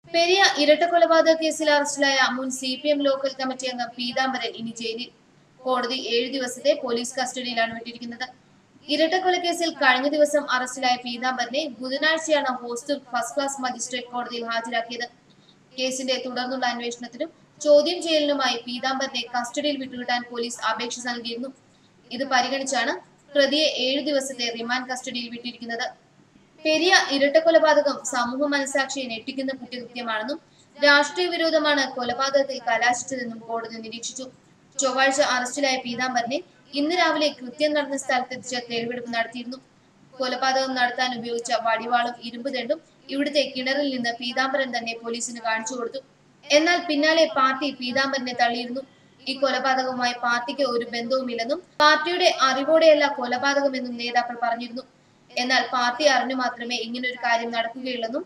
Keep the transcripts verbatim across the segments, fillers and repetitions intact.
പെരിയ ഇരട്ടക്കൊലപാതക കേസിൽ അറസ്റ്റിലായ മുൻ സി പി എം ലോക്കൽ കമ്മിറ്റി അംഗം പീതാംബരൻ ഇനി ജയിലിൽ. കോടതി ഏഴു ദിവസത്തെ പോലീസ് കസ്റ്റഡിയിലാണ് വിട്ടിരിക്കുന്നത്. ഇരട്ടക്കൊലക്കേസിൽ കഴിഞ്ഞ ദിവസം അറസ്റ്റിലായ പീതാംബരനെ ബുധനാഴ്ചയാണ് ഹോസ്റ്റൽ ഫസ്റ്റ് ക്ലാസ് മജിസ്ട്രേറ്റ് കോടതിയിൽ ഹാജരാക്കിയത്. കേസിന്റെ തുടർന്നുള്ള അന്വേഷണത്തിനും ചോദ്യം ചെയ്യലിനുമായി പീതാംബരനെ കസ്റ്റഡിയിൽ വിട്ടുകിട്ടാൻ പോലീസ് അപേക്ഷ നൽകിയിരുന്നു. ഇത് പരിഗണിച്ചാണ് പ്രതിയെ ഏഴു ദിവസത്തെ റിമാൻഡ് കസ്റ്റഡിയിൽ വിട്ടിരിക്കുന്നത്. പെരിയ ഇരട്ടക്കൊലപാതകം സമൂഹ മനസാക്ഷിയെ ഞെട്ടിക്കുന്ന കുറ്റകൃത്യമാണെന്നും രാഷ്ട്രീയ വിരോധമാണ് കൊലപാതകത്തിൽ കലാശിച്ചതെന്നും കോടതി നിരീക്ഷിച്ചു. ചൊവ്വാഴ്ച അറസ്റ്റിലായ പീതാംബരനെ ഇന്ന് രാവിലെ കൃത്യം നടന്ന സ്ഥലത്തെത്തിച്ച് തെളിവെടുപ്പ് നടത്തിയിരുന്നു. കൊലപാതകം നടത്താൻ ഉപയോഗിച്ച വടിവാളും ഇരുമ്പ് ദണ്ടും ഇവിടുത്തെ കിണറിൽ നിന്ന് പീതാംബരൻ തന്നെ പോലീസിന് കാണിച്ചു കൊടുത്തു. എന്നാൽ പിന്നാലെ പാർട്ടി പീതാംബരനെ തള്ളിയിരുന്നു. ഈ കൊലപാതകവുമായി പാർട്ടിക്ക് ഒരു ബന്ധവുമില്ലെന്നും പാർട്ടിയുടെ അറിവോടെയല്ല കൊലപാതകമെന്നും നേതാക്കൾ പറഞ്ഞിരുന്നു. എന്നാൽ പാർട്ടി അറിഞ്ഞു മാത്രമേ ഇങ്ങനൊരു കാര്യം നടക്കുകയുള്ളെന്നും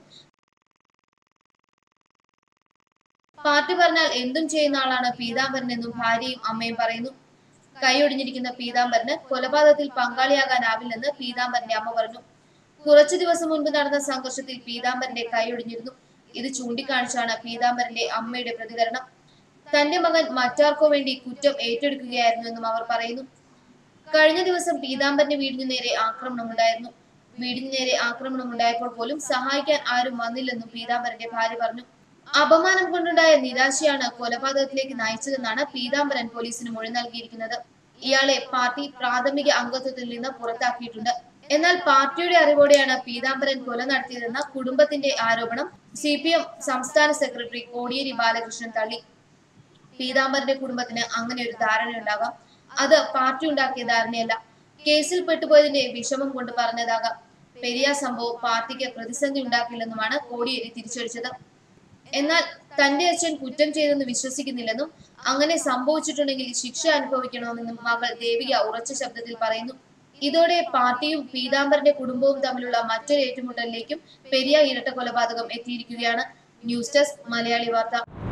പാർട്ടി പറഞ്ഞാൽ എന്തും ചെയ്യുന്ന ആളാണ് പീതാംബരൻ എന്നും ഭാര്യയും അമ്മയും പറയുന്നു. കൈയൊടിഞ്ഞിരിക്കുന്ന പീതാംബരന് കൊലപാതകത്തിൽ പങ്കാളിയാകാനാവില്ലെന്ന് പീതാംബരന്റെ അമ്മ പറഞ്ഞു. കുറച്ചു ദിവസം മുൻപ് നടന്ന സംഘർഷത്തിൽ പീതാംബരന്റെ കൈയൊടിഞ്ഞിരുന്നു. ഇത് ചൂണ്ടിക്കാണിച്ചാണ് പീതാംബരന്റെ അമ്മയുടെ പ്രതികരണം. തന്റെ മകൻ മറ്റാർക്കോ വേണ്ടി കുറ്റം ഏറ്റെടുക്കുകയായിരുന്നുവെന്നും അവർ പറയുന്നു. കഴിഞ്ഞ ദിവസം പീതാംബരന്റെ വീടിനു നേരെ ആക്രമണമുണ്ടായിരുന്നു. വീടിനു നേരെ ആക്രമണം ഉണ്ടായപ്പോൾ പോലും സഹായിക്കാൻ ആരും വന്നില്ലെന്നും പീതാംബരന്റെ ഭാര്യ പറഞ്ഞു. അപമാനം കൊണ്ടുണ്ടായ നിരാശയാണ് കൊലപാതകത്തിലേക്ക് നയിച്ചതെന്നാണ് പീതാംബരൻ പോലീസിന് മൊഴി നൽകിയിരിക്കുന്നത്. ഇയാളെ പാർട്ടി പ്രാഥമിക അംഗത്വത്തിൽ നിന്ന് പുറത്താക്കിയിട്ടുണ്ട്. എന്നാൽ പാർട്ടിയുടെ അറിവോടെയാണ് പീതാംബരൻ കൊല നടത്തിയതെന്ന കുടുംബത്തിന്റെ ആരോപണം സി പി എം സംസ്ഥാന സെക്രട്ടറി കോടിയേരി ബാലകൃഷ്ണൻ തള്ളി. പീതാംബരന്റെ കുടുംബത്തിന് അങ്ങനെ ഒരു ധാരണയുണ്ടാകാം. അത് പാർട്ടി ഉണ്ടാക്കിയ ധാരണയല്ല. കേസിൽ പെട്ടുപോയതിന്റെ വിഷമം കൊണ്ട് പറഞ്ഞതാകാം. പെരിയ സംഭവം പാർട്ടിക്ക് പ്രതിസന്ധി ഉണ്ടാക്കില്ലെന്നുമാണ് കോടിയേരി തിരിച്ചടിച്ചത്. എന്നാൽ തന്റെ അച്ഛൻ കുറ്റം ചെയ്തെന്ന് വിശ്വസിക്കുന്നില്ലെന്നും അങ്ങനെ സംഭവിച്ചിട്ടുണ്ടെങ്കിൽ ശിക്ഷ അനുഭവിക്കണമെന്നും മകൾ ദേവിക ഉറച്ച ശബ്ദത്തിൽ പറയുന്നു. ഇതോടെ പാർട്ടിയും പീതാംബരന്റെ കുടുംബവും തമ്മിലുള്ള മറ്റൊരു ഏറ്റുമുട്ടലിലേക്കും പെരിയ ഇരട്ട കൊലപാതകം എത്തിയിരിക്കുകയാണ്. ന്യൂസ് ഡെസ്ക് മലയാളി വാർത്ത.